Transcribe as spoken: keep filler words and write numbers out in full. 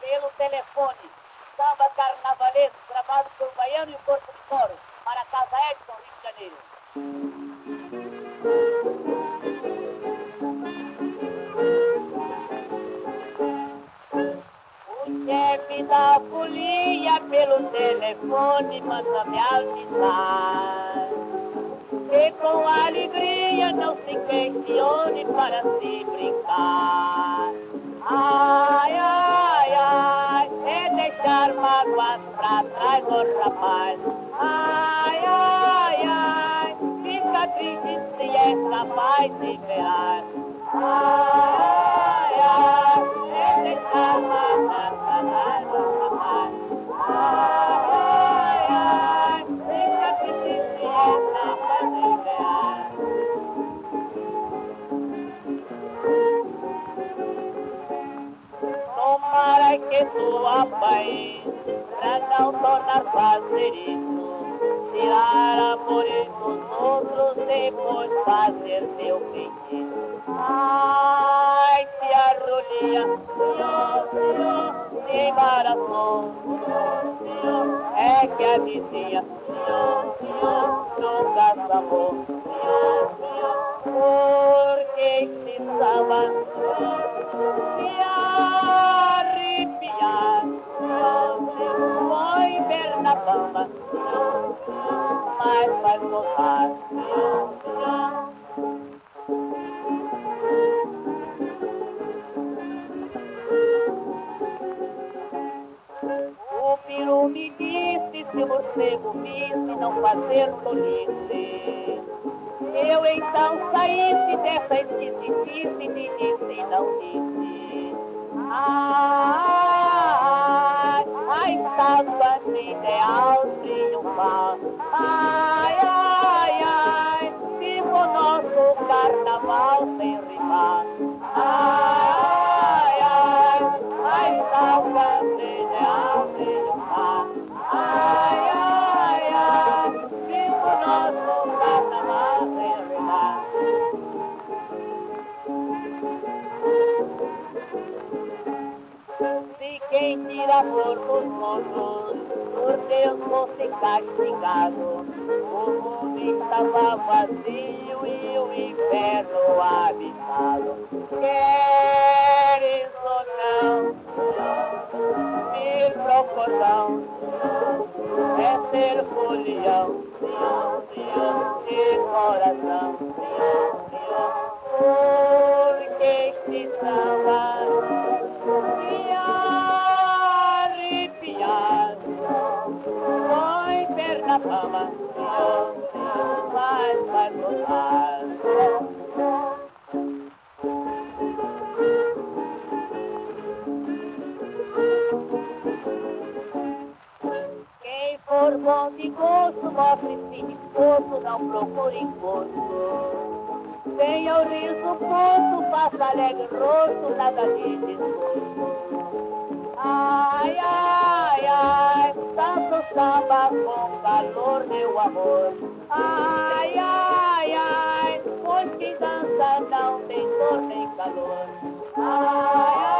pelo telefone. Samba carnavalesco, gravado por Baiano e o Corpo de Coro, para a Casa Edson, Rio de Janeiro. O chefe da folia pelo telefone manda me avisar que com alegria não se questione para se brincar. Ai, ai, ai, é deixar mágoas pra trás, oh rapaz. Ai, ai, ai, fica triste se é capaz de verar. Ai, ai, ai, é deixar mágoas pra trás, oh rapaz. Ai, ai, ai, fica triste se é capaz de verar. Tomara que tu apanhe, pra não tornar fazer isso, tirar amores dos outros, depois fazer teu feitiço. Ai, se a rolinha, senhor, senhor, se embaraçou, senhor, senhor, é que a vizinha, senhor, senhor, nunca sabou, senhor, senhor, porque este samba, senhor, se arrepiar, põe ver na bamba, mas vai gozar. O peru me disse, se o morcego visse, não fazer tolice. Eu então saísse dessa esquisitice, me disse, não disse. Ai, ai, samba ideal triunfal. Ai, ai, ai, viva o nosso carnaval sem rimar. Ai, ai, ai, samba ideal triunfal. Ai, ai, ai, viva o nosso carnaval sem rimar. Se quem tira por nos morros, por Deus fosse castigado, o mundo estava vazio e o inferno habitado. Queres ou não, vir pro cordão, é ser folião, senhor, senhor, de coração, senhor, senhor, porque este samba se arrepiar, põe ver na fama, senhor, senhor, mas vai gozar. Quem for bom de gosto, mostre-se disposto, não procure encosto. Venha o riso posto, faça alegre rosto, nada de desgosto. Ai, ai, ai, tanto samba com calor, meu amor. Ai, ai, ai, pois que dança não tem dor nem calor. Ai, ai.